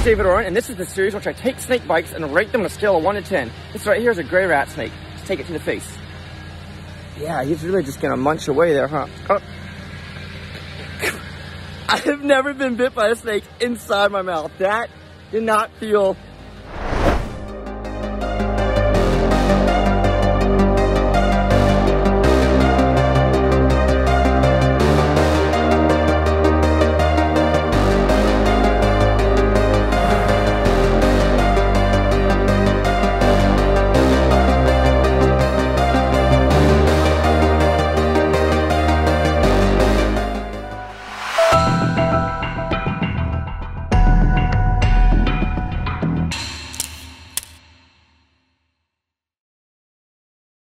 David Oren, and this is the series which I take snake bites and rate them on a scale of 1 to 10. This right here is a gray rat snake. Let's take it to the face. Yeah, he's really just gonna munch away there, huh? Oh. I have never been bit by a snake inside my mouth. That did not feel